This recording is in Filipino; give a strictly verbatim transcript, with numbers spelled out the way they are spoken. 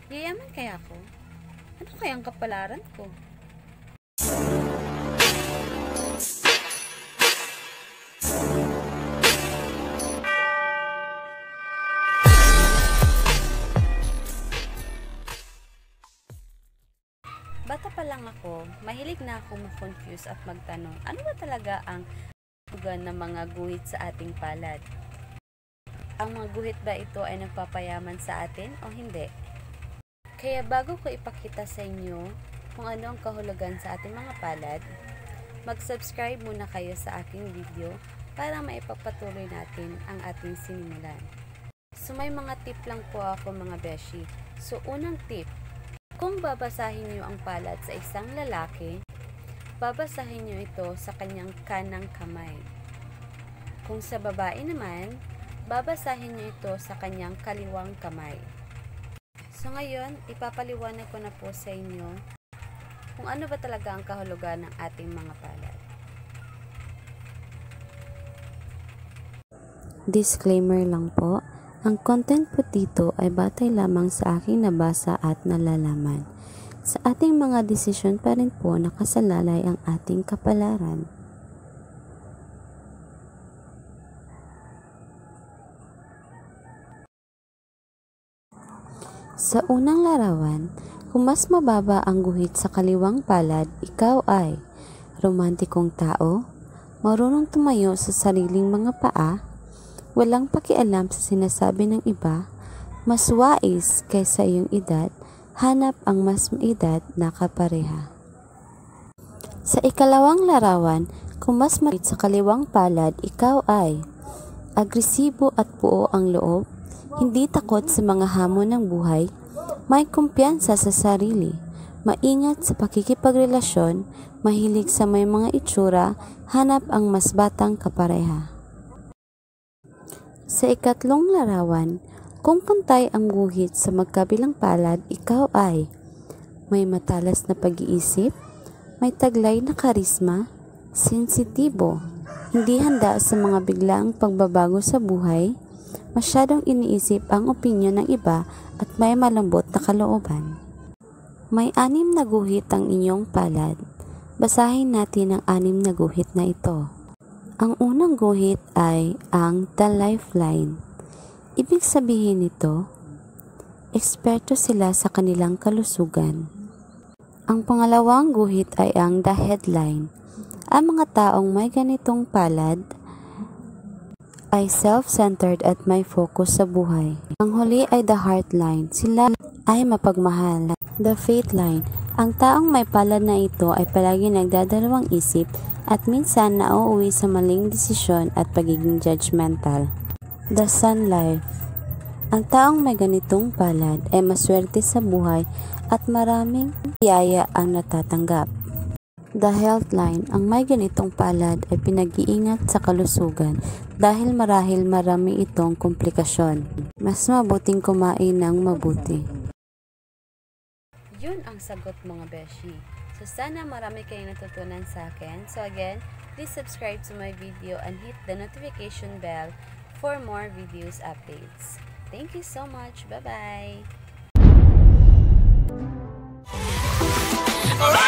Yayaman kaya ako? Ano kayang kapalaran ko? Bata pa lang ako, mahilig na akong ma-confuse at magtanong, ano ba talaga ang tugan ng mga guhit sa ating palad? Ang mga guhit ba ito ay nagpapayaman sa atin o hindi? Kaya bago ko ipakita sa inyo kung ano ang kahulugan sa ating mga palad, mag-subscribe muna kayo sa aking video para maipagpatuloy natin ang ating sinimulan. So may mga tip lang po ako mga beshi. So unang tip, kung babasahin niyo ang palad sa isang lalaki, babasahin niyo ito sa kanyang kanang kamay. Kung sa babae naman, babasahin niyo ito sa kanyang kaliwang kamay. So ngayon, ipapaliwanag ko na po sa inyo kung ano ba talaga ang kahulugan ng ating mga palad. Disclaimer lang po. Ang content po dito ay batay lamang sa aking nabasa at nalalaman. Sa ating mga desisyon pa rin po nakasalalay ang ating kapalaran. Sa unang larawan, kung mas mababa ang guhit sa kaliwang palad, ikaw ay romantikong tao, marunong tumayo sa sariling mga paa, walang pakialam sa sinasabi ng iba, mas wais kaysa iyong edad, hanap ang mas maedad na kapareha. Sa ikalawang larawan, kung mas maliit sa kaliwang palad, ikaw ay agresibo at buo ang loob, hindi takot sa mga hamon ng buhay, may kumpiyansa sa sarili, maingat sa pakikipagrelasyon, mahilig sa may mga itsura, hanap ang mas batang kapareha. Sa ikatlong larawan, kung pantay ang guhit sa magkabilang palad, ikaw ay may matalas na pag-iisip, may taglay na karisma, sensitibo, hindi handa sa mga biglaang pagbabago sa buhay, masyadong iniisip ang opinyon ng iba at may malambot na kalooban. May anim na guhit ang inyong palad. Basahin natin ang anim na guhit na ito. Ang unang guhit ay ang The Lifeline. Ibig sabihin nito, eksperto sila sa kanilang kalusugan. Ang pangalawang guhit ay ang The Headline. Ang mga taong may ganitong palad ay self-centered at may focus sa buhay. Ang huli ay The Heartline. Sila ay mapagmahal. The Faith Line. Ang taong may palad na ito ay palagi nagdadalawang isip at minsan nauuwi sa maling desisyon at pagiging judgmental. The Sun Life. Ang taong may ganitong palad ay maswerte sa buhay at maraming biyaya ang natatanggap. The Health Line. Ang may ganitong palad ay pinag-iingat sa kalusugan dahil marahil marami itong komplikasyon. Mas mabuting kumain ng mabuti. Yun ang sagot mga beshi. So sana marami kayong natutunan sa akin. So again, please subscribe to my video and hit the notification bell for more videos updates. Thank you so much. Bye-bye!